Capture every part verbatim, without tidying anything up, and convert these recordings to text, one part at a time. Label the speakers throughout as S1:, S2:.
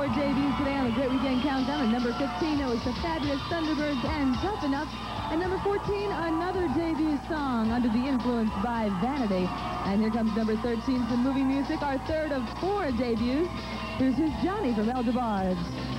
S1: four debuts today on the Great Weekend Countdown. At number fifteen, it was the fabulous Thunderbirds and Tough Enough. At number fourteen, another debut song, Under the Influence by Vanity. And here comes number thirteen, some movie music, our third of four debuts. Here's Who's Johnny from El DeBarge.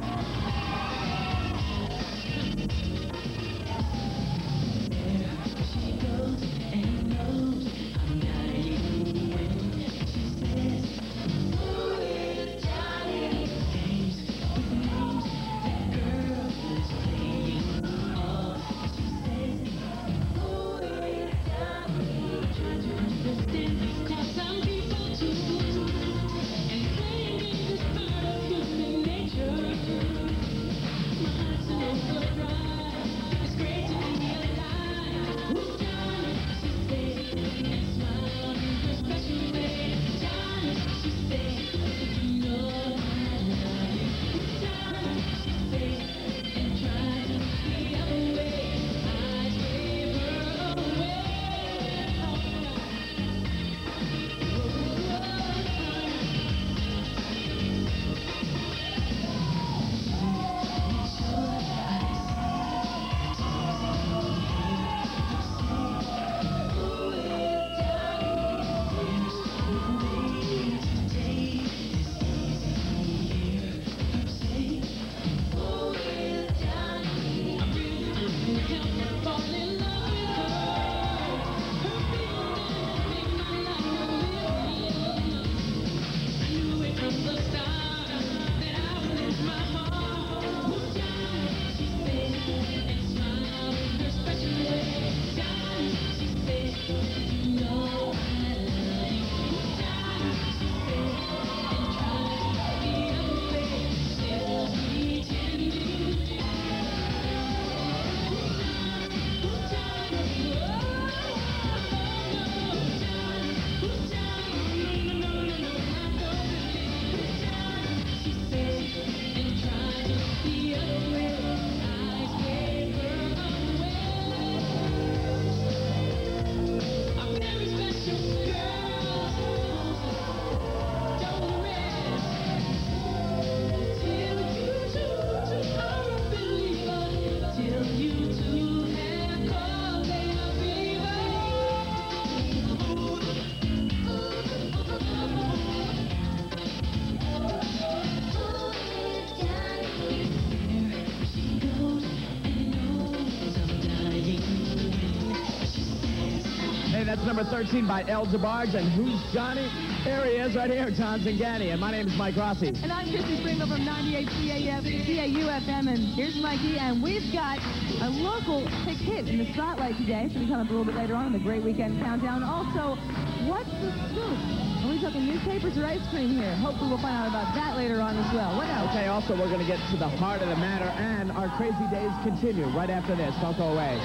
S2: That's number thirteen by El DeBarge, and Who's Johnny? There he is, right here, John Zingani, and my name is Mike Rossi.
S1: And I'm Christy Springle from ninety-eight C A U F M, and here's Mikey, and we've got a local big hit in the spotlight today, so we come up a little bit later on in the Great Weekend Countdown. Also, what's the scoop? Are we talking newspapers or ice cream here? Hopefully we'll find out about that later on as well. What else?
S2: Okay, also we're going to get to the heart of the matter, and our crazy days continue right after this. Don't go away.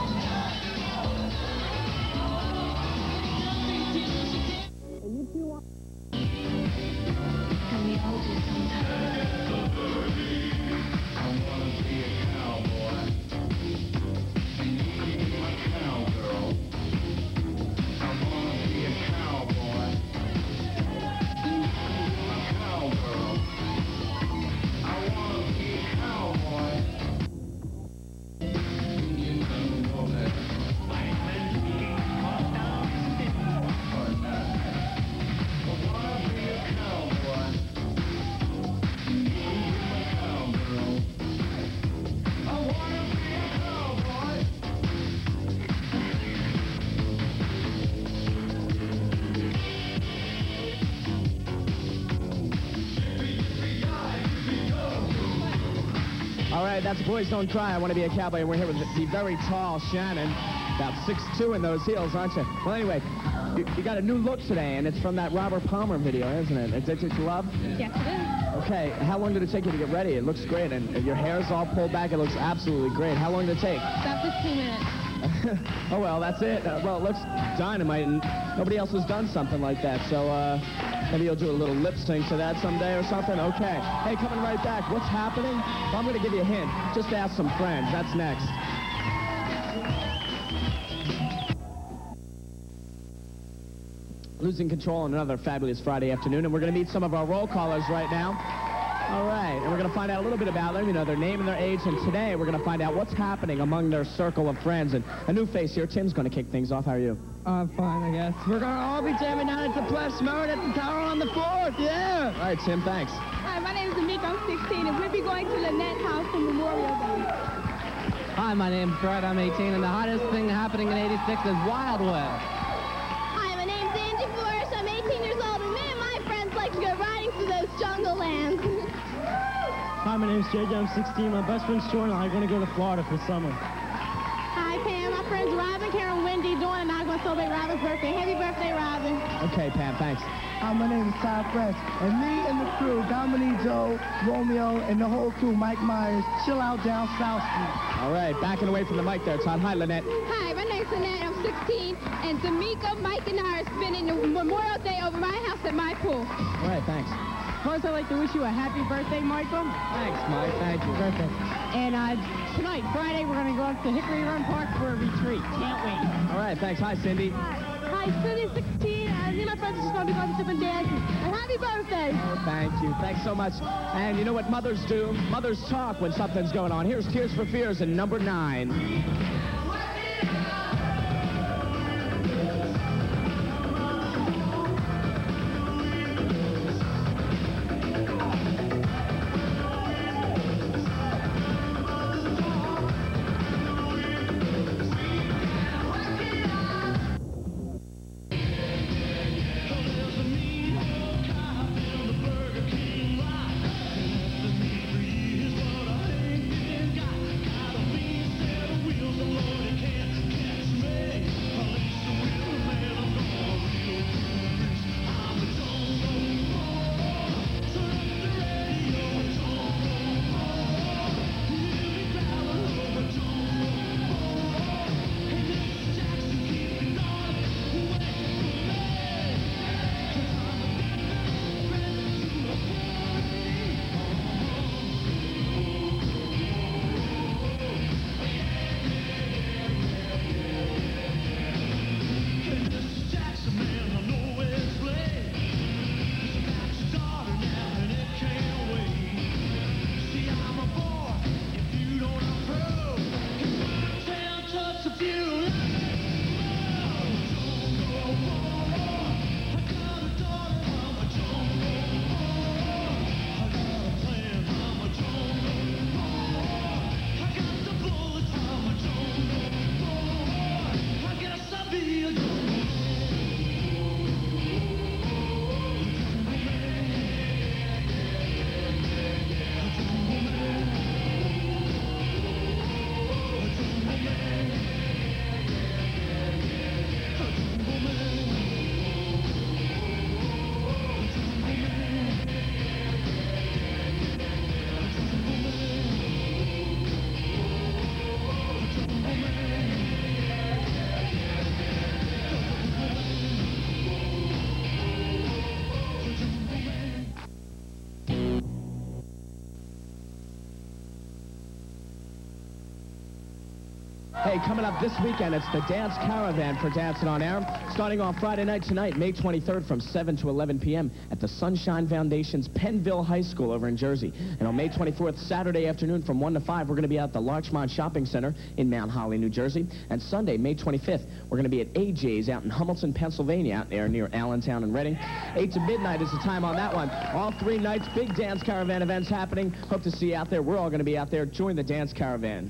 S2: All right, that's Boys Don't Cry, I Want to Be a Cowboy, and we're here with the very tall Shannon, about six two in those heels, aren't you? Well, anyway, you, you got a new look today, and it's from that Robert Palmer video, isn't it? Addicted to Love?
S1: Yes, it is.
S2: Okay, how long did it take you to get ready? It looks great, and your hair's all pulled back. It looks absolutely great. How long did it take?
S1: About fifteen minutes.
S2: Oh, well, that's it. Uh, well, it looks dynamite, and nobody else has done something like that, so, uh... maybe you'll do a little lip sync to that someday or something. Okay. Hey, coming right back. What's happening? Well, I'm going to give you a hint. Just ask some friends. That's next. Losing control on another fabulous Friday afternoon, and we're going to meet some of our roll callers right now. All right, and we're going to find out a little bit about them, you know, their name and their age, and today we're going to find out what's happening among their circle of friends. And a new face here, Tim's going to kick things off. How are you?
S3: Uh, fine, I guess. We're going to all be jamming down at the Plus Mode at the Tower on the fourth, yeah!
S2: All right, Tim, thanks.
S1: Hi, my name is Amik. I'm sixteen, and we'll be going to Lynette House for Memorial Day.
S3: Hi, my name's Brett. I'm eighteen, and the hottest thing happening in eighty-six is Wild West.
S4: Hi, my name's Angie Forrest. I'm eighteen years old, and me and my friends like to go riding through those jungle lands.
S5: Hi, my name's J J. I'm sixteen. My best friend's Jordan, and I'm going to go to Florida for summer.
S4: Hi, Pam. My friends Robin, Karen, Wendy, Dawn, and I'm going to celebrate Robin's birthday. Happy birthday, Robin.
S2: Okay, Pam, thanks.
S6: Hi, my name is Ty Fresh, and me and the crew, Dominique, Joe, Romeo, and the whole crew, Mike Myers, chill out down South Street.
S2: All right, backing away from the mic there, Todd. Hi, Lynette.
S4: Hi, my name's Annette. I'm sixteen, and D'Amico, Mike, and I are spending Memorial Day over my house at my pool.
S2: All right, thanks.
S3: First, I'd like to wish you a happy birthday, Michael.
S2: Thanks, Mike. Thank you.
S3: Birthday. And uh, tonight, Friday, we're going to go up to Hickory Run Park for a retreat. Can't wait.
S2: All right, thanks. Hi, Cindy.
S4: Hi, Cindy, sixteen, and me and my friends are just going to be going to different dances. And happy birthday!
S2: Oh, thank you. Thanks so much. And you know what mothers do? Mothers talk when something's going on. Here's Tears for Fears in number nine. Hey, coming up this weekend, it's the Dance Caravan for Dancing on Air. Starting on Friday night tonight, May twenty-third from seven to eleven p m at the Sunshine Foundation's Pennville High School over in Jersey. And on May twenty-fourth, Saturday afternoon from one to five, we're going to be at the Larchmont Shopping Center in Mount Holly, New Jersey. And Sunday, May twenty-fifth, we're going to be at A J's out in Hummelton, Pennsylvania, out there near Allentown and Reading. eight to midnight is the time on that one. All three nights, big Dance Caravan events happening. Hope to see you out there. We're all going to be out there. Join the Dance Caravan.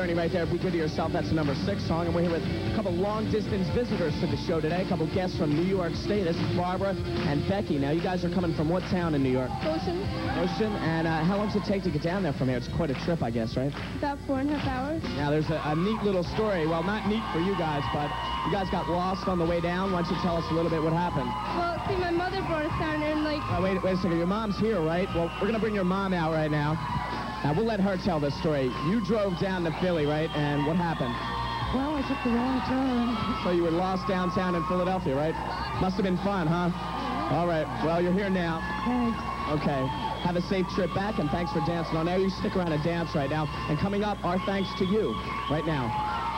S2: Journey right there. Be good to yourself. That's the number six song. And we're here with a couple long-distance visitors to the show today. A couple guests from New York State. This is Barbara and Becky. Now, you guys are coming from what town in New York?
S4: Ocean,
S2: Ocean. And uh, how long does it take to get down there from here? It's quite a trip, I guess, right?
S4: about four and a half hours.
S2: Now, there's a, a neat little story. Well, not neat for you guys, but you guys got lost on the way down. Why don't you tell us a little bit what happened?
S4: Well, see, my mother brought us down there and, like,
S2: Uh, wait, wait a second. Your mom's here, right? Well, we're going to bring your mom out right now. Now, we'll let her tell this story. You drove down to Philly, right? And what happened?
S5: Well, I took the wrong turn.
S2: So you were lost downtown in Philadelphia, right? Must have been fun, huh? All right. Well, you're here now.
S5: Thanks.
S2: Okay. Have a safe trip back, and thanks for dancing on air. You stick around and dance right now. And coming up, our thanks to you right now.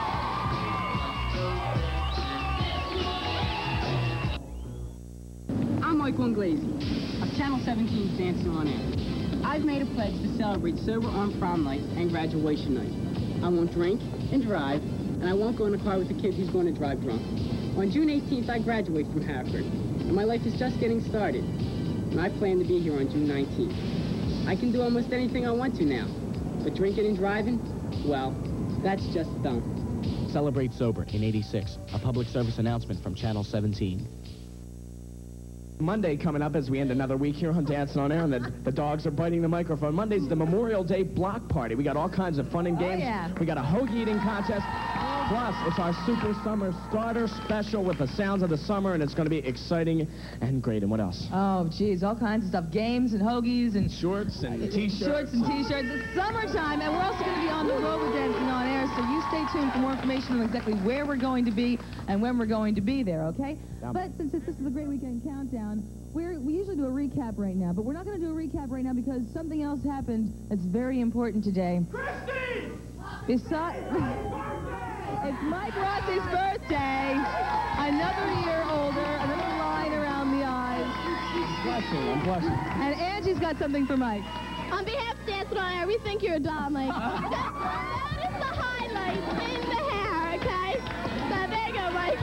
S3: I'm Mike Wanglese of Channel seventeen's Dancing on Air. I've made a pledge to celebrate sober on prom night and graduation night. I won't drink and drive, and I won't go in a car with a kid who's going to drive drunk. On June eighteenth, I graduate from Hartford, and my life is just getting started. And I plan to be here on June nineteenth. I can do almost anything I want to now, but drinking and driving, well, that's just dumb.
S7: Celebrate sober in eighty-six. A public service announcement from Channel seventeen.
S2: Monday coming up as we end another week here on Dancing on Air, and the, the dogs are biting the microphone. Monday's the Memorial Day block party. We got all kinds of fun and games.
S1: Oh, yeah.
S2: We got a hoagie eating contest. Plus, it's our Super Summer Starter Special with the sounds of the summer, and it's going to be exciting and great. And what else?
S1: Oh, geez, all kinds of stuff. Games and hoagies and
S2: Shorts and T-shirts.
S1: shorts and T-shirts. It's summertime, and we're also going to be on the road with Dancing on Air, so you stay tuned for more information on exactly where we're going to be and when we're going to be there, okay?
S2: Yeah.
S1: But since this is the Great Weekend Countdown, we're, we usually do a recap right now, but we're not going to do a recap right now because something else happened that's very important today. Christy! Besides... It's Mike Rossi's birthday. Another year older, another line around the eyes.
S2: Blushing, I'm blushing.
S1: And Angie's got something for Mike.
S4: On behalf of Dancing on Air, we think you're a doll, Mike. that, that is the highlight in the hair, okay? So there you go, Mike.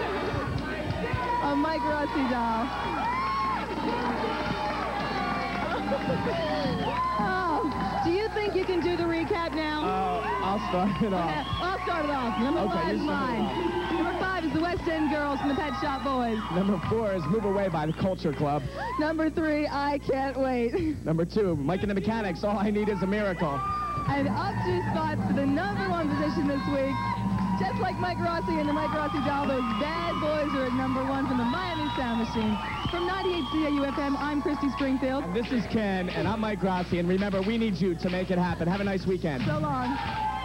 S1: A Mike Rossi doll. Oh, do you think you can do the recap now?
S2: Uh, I'll start it off.
S1: Okay, I'll start it off. Number
S2: Okay,
S1: one
S2: you
S1: is
S2: start it
S1: mine. Number five is the West End Girls from the Pet Shop Boys.
S2: Number four is Move Away by the Culture Club.
S1: Number three, I Can't Wait.
S2: Number two, Mike and the Mechanics, All I Need Is a Miracle.
S1: And up two spots to the number one position this week. Just like Mike Rossi and the Mike Rossi doll, those bad boys are at number one from the Miami Sound Machine. From ninety-eight C A U F M, I'm Christy Springfield.
S2: And this is Ken, and I'm Mike Rossi, and remember, we need you to make it happen. Have a nice weekend.
S1: So long.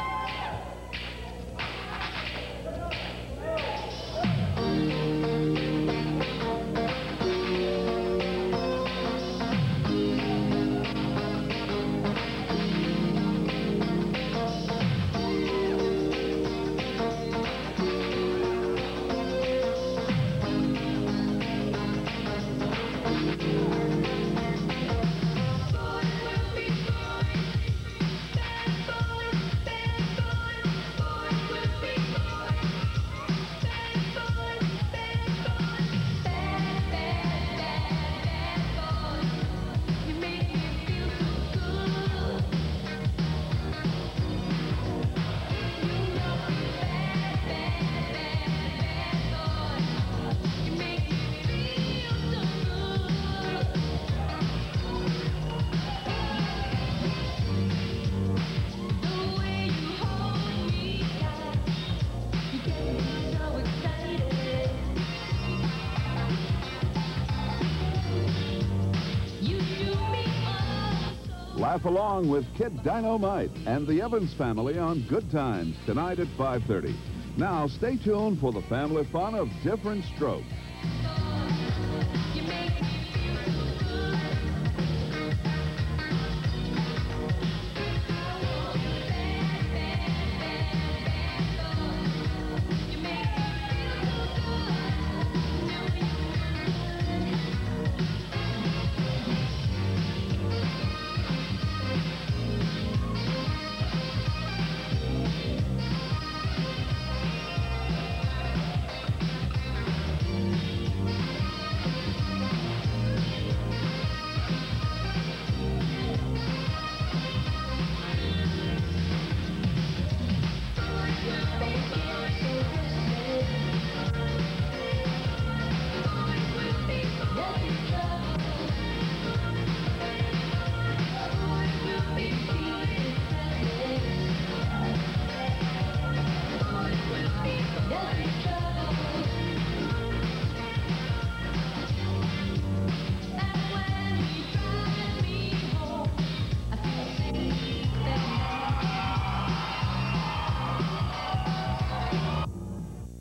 S8: Laugh along with Kid Dynamite and the Evans family on Good Times tonight at five thirty. Now, stay tuned for the family fun of Different Strokes.